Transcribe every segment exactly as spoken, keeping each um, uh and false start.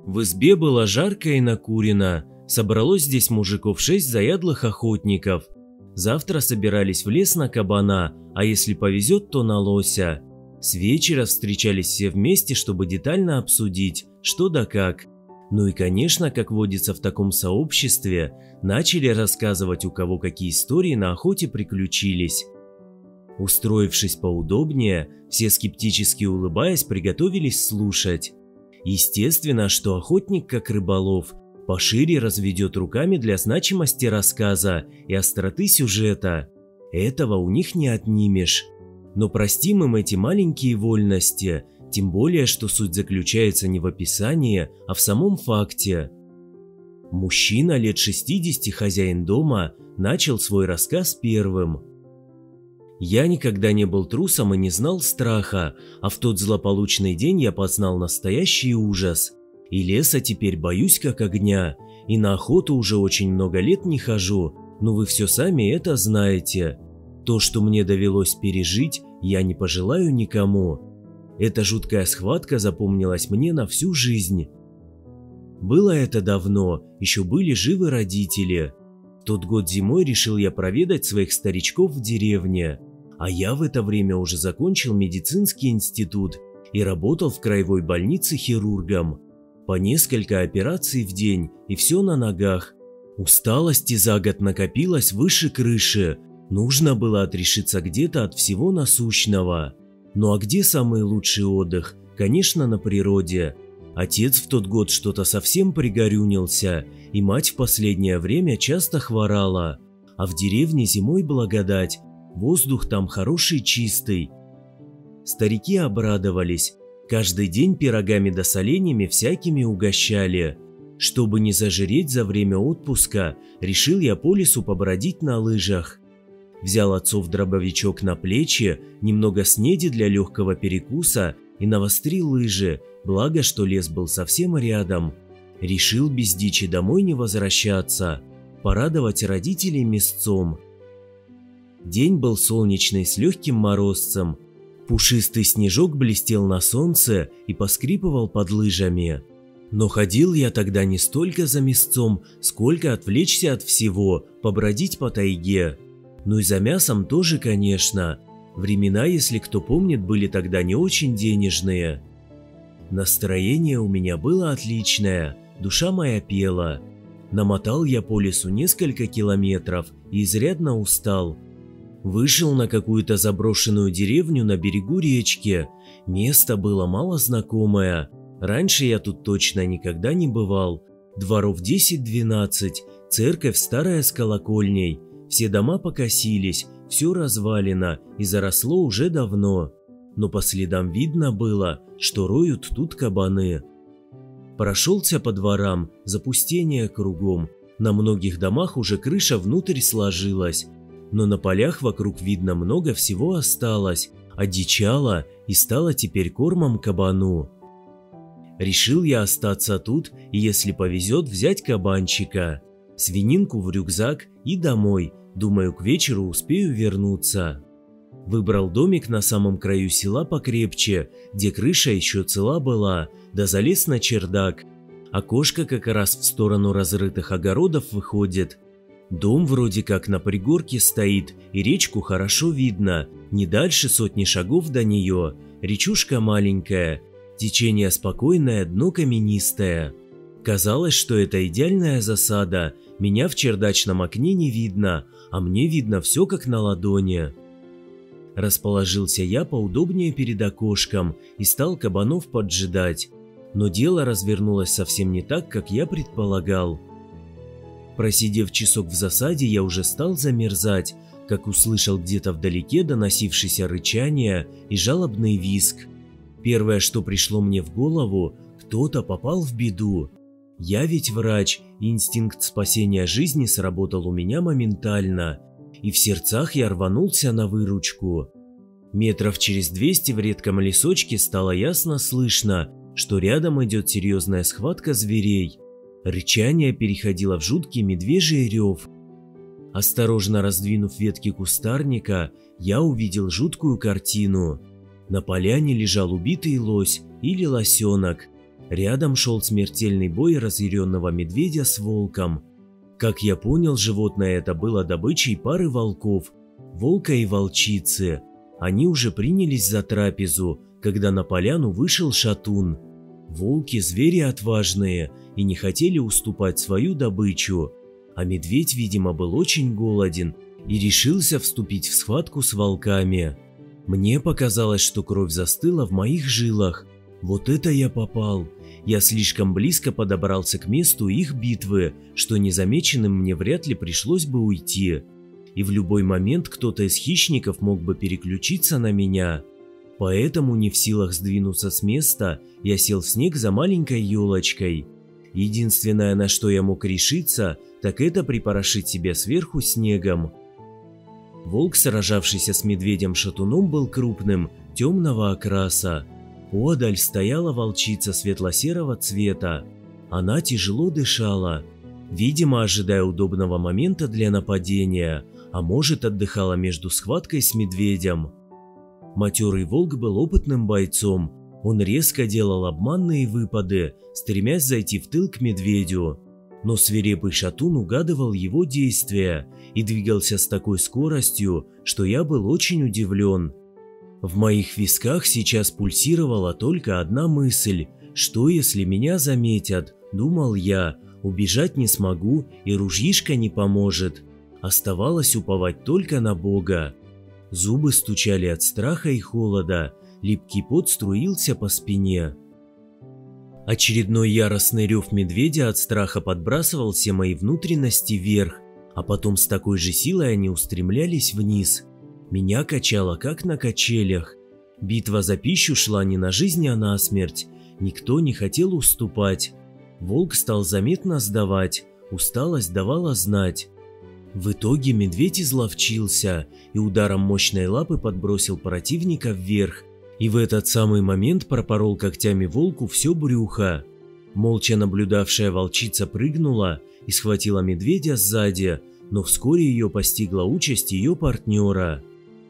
В избе было жарко и накурено. Собралось здесь мужиков шесть заядлых охотников. Завтра собирались в лес на кабана, а если повезет, то на лося. С вечера встречались все вместе, чтобы детально обсудить, что да как. Ну и, конечно, как водится в таком сообществе, начали рассказывать, у кого какие истории на охоте приключились. Устроившись поудобнее, все скептически улыбаясь, приготовились слушать. Естественно, что охотник, как рыболов, пошире разведет руками для значимости рассказа и остроты сюжета. Этого у них не отнимешь. Но простим им эти маленькие вольности, тем более, что суть заключается не в описании, а в самом факте. Мужчина лет шестидесяти, хозяин дома, начал свой рассказ первым. «Я никогда не был трусом и не знал страха, а в тот злополучный день я познал настоящий ужас. И леса теперь боюсь как огня, и на охоту уже очень много лет не хожу, но вы все сами это знаете. То, что мне довелось пережить, я не пожелаю никому. Эта жуткая схватка запомнилась мне на всю жизнь. Было это давно, еще были живы родители. В тот год зимой решил я проведать своих старичков в деревне, а я в это время уже закончил медицинский институт и работал в краевой больнице хирургом. По несколько операций в день, и все на ногах. Усталости за год накопилось выше крыши, нужно было отрешиться где-то от всего насущного. Ну а где самый лучший отдых? Конечно, на природе. Отец в тот год что-то совсем пригорюнился, и мать в последнее время часто хворала. А в деревне зимой благодать, воздух там хороший, чистый. Старики обрадовались. Каждый день пирогами да соленьями всякими угощали. Чтобы не зажиреть за время отпуска, решил я по лесу побродить на лыжах. Взял отцов дробовичок на плечи, немного снеди для легкого перекуса и навострил лыжи, благо что лес был совсем рядом. Решил без дичи домой не возвращаться, порадовать родителей мясцом. День был солнечный с легким морозцем. Пушистый снежок блестел на солнце и поскрипывал под лыжами. Но ходил я тогда не столько за мясцом, сколько отвлечься от всего, побродить по тайге. Ну и за мясом тоже, конечно. Времена, если кто помнит, были тогда не очень денежные. Настроение у меня было отличное, душа моя пела. Намотал я по лесу несколько километров и изрядно устал. Вышел на какую-то заброшенную деревню на берегу речки. Место было мало знакомое. Раньше я тут точно никогда не бывал. Дворов десять-двенадцать, церковь старая с колокольней. Все дома покосились, все развалено и заросло уже давно. Но по следам видно было, что роют тут кабаны. Прошелся по дворам, запустение кругом. На многих домах уже крыша внутрь сложилась. Но на полях вокруг видно много всего осталось, одичало и стало теперь кормом кабану. Решил я остаться тут и, если повезет, взять кабанчика, свининку в рюкзак и домой, думаю, к вечеру успею вернуться. Выбрал домик на самом краю села покрепче, где крыша еще цела была, да залез на чердак. Окошко как раз в сторону разрытых огородов выходит. Дом вроде как на пригорке стоит, и речку хорошо видно, не дальше сотни шагов до нее. Речушка маленькая, течение спокойное, дно каменистое. Казалось, что это идеальная засада, меня в чердачном окне не видно, а мне видно все как на ладони. Расположился я поудобнее перед окошком и стал кабанов поджидать. Но дело развернулось совсем не так, как я предполагал. Просидев часок в засаде, я уже стал замерзать, как услышал где-то вдалеке доносившееся рычание и жалобный визг. Первое, что пришло мне в голову, кто-то попал в беду. Я ведь врач, и инстинкт спасения жизни сработал у меня моментально, и в сердцах я рванулся на выручку. Метров через двести в редком лесочке стало ясно слышно, что рядом идет серьезная схватка зверей. Рычание переходило в жуткий медвежий рев. Осторожно раздвинув ветки кустарника, я увидел жуткую картину. На поляне лежал убитый лось или лосенок. Рядом шел смертельный бой разъяренного медведя с волком. Как я понял, животное это было добычей пары волков, волка и волчицы. Они уже принялись за трапезу, когда на поляну вышел шатун. Волки – звери отважные и не хотели уступать свою добычу, а медведь, видимо, был очень голоден и решился вступить в схватку с волками. Мне показалось, что кровь застыла в моих жилах. Вот это я попал! Я слишком близко подобрался к месту их битвы, что незамеченным мне вряд ли пришлось бы уйти. И в любой момент кто-то из хищников мог бы переключиться на меня. Поэтому, не в силах сдвинуться с места, я сел в снег за маленькой елочкой. Единственное, на что я мог решиться, так это припорошить себя сверху снегом. Волк, сражавшийся с медведем-шатуном, был крупным, темного окраса. Поодаль стояла волчица светло-серого цвета. Она тяжело дышала, видимо, ожидая удобного момента для нападения, а может, отдыхала между схваткой с медведем. Матерый волк был опытным бойцом. Он резко делал обманные выпады, стремясь зайти в тыл к медведю. Но свирепый шатун угадывал его действия и двигался с такой скоростью, что я был очень удивлен. В моих висках сейчас пульсировала только одна мысль: что если меня заметят? Думал я, убежать не смогу и ружьишко не поможет. Оставалось уповать только на Бога. Зубы стучали от страха и холода, липкий пот струился по спине. Очередной яростный рев медведя от страха подбрасывал все мои внутренности вверх, а потом с такой же силой они устремлялись вниз. Меня качало, как на качелях. Битва за пищу шла не на жизнь, а на смерть. Никто не хотел уступать. Волк стал заметно сдавать, усталость давала знать. В итоге медведь изловчился и ударом мощной лапы подбросил противника вверх, и в этот самый момент пропорол когтями волку все брюхо. Молча наблюдавшая волчица прыгнула и схватила медведя сзади, но вскоре ее постигла участь ее партнера.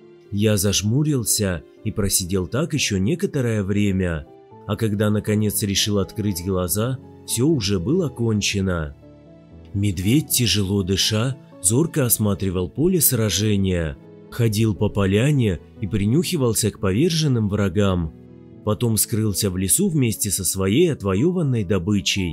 Я зажмурился и просидел так еще некоторое время, а когда наконец решил открыть глаза, все уже было кончено. Медведь, тяжело дыша, зорко осматривал поле сражения, ходил по поляне и принюхивался к поверженным врагам. Потом скрылся в лесу вместе со своей отвоеванной добычей.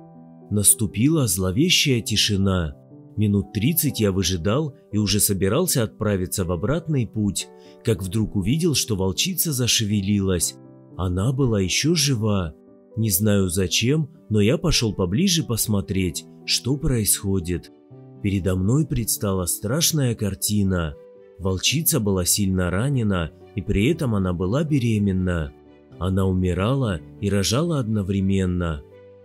Наступила зловещая тишина. Минут тридцать я выжидал и уже собирался отправиться в обратный путь, как вдруг увидел, что волчица зашевелилась. Она была еще жива. Не знаю зачем, но я пошел поближе посмотреть, что происходит. Передо мной предстала страшная картина. Волчица была сильно ранена, и при этом она была беременна. Она умирала и рожала одновременно.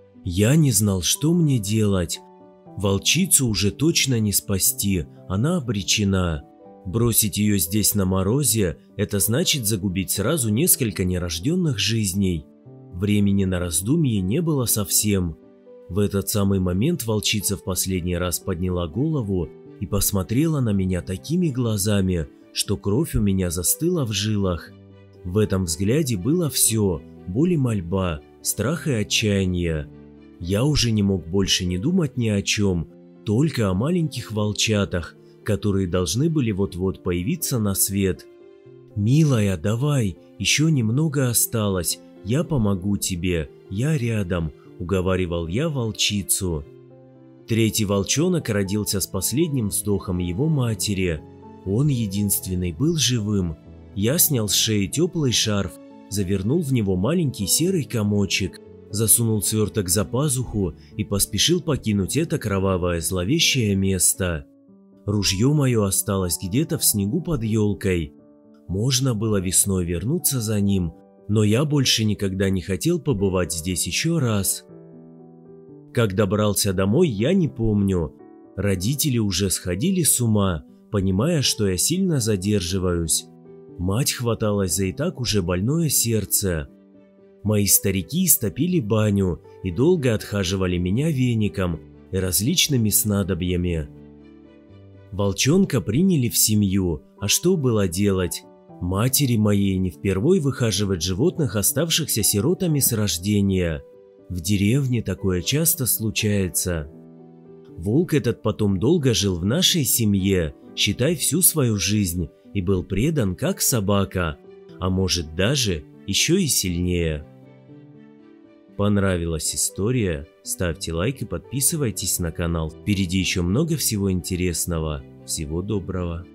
Я не знал, что мне делать. Волчицу уже точно не спасти, она обречена. Бросить ее здесь на морозе – это значит загубить сразу несколько нерожденных жизней. Времени на раздумье не было совсем. В этот самый момент волчица в последний раз подняла голову и посмотрела на меня такими глазами, что кровь у меня застыла в жилах. В этом взгляде было все – боль и мольба, страх и отчаяние. Я уже не мог больше не думать ни о чем, только о маленьких волчатах, которые должны были вот-вот появиться на свет. «Милая, давай, еще немного осталось, я помогу тебе, я рядом», – уговаривал я волчицу. Третий волчонок родился с последним вздохом его матери. Он единственный был живым. Я снял с шеи теплый шарф, завернул в него маленький серый комочек, засунул сверток за пазуху и поспешил покинуть это кровавое зловещее место. Ружье мое осталось где-то в снегу под елкой. Можно было весной вернуться за ним, но я больше никогда не хотел побывать здесь еще раз. Как добрался домой, я не помню. Родители уже сходили с ума, понимая, что я сильно задерживаюсь. Мать хваталась за и так уже больное сердце. Мои старики истопили баню и долго отхаживали меня веником и различными снадобьями. Волчонка приняли в семью, а что было делать? Матери моей не впервой выхаживать животных, оставшихся сиротами с рождения. В деревне такое часто случается. Волк этот потом долго жил в нашей семье, считай, всю свою жизнь, и был предан как собака, а может даже еще и сильнее. Понравилась история? Ставьте лайк и подписывайтесь на канал. Впереди еще много всего интересного. Всего доброго.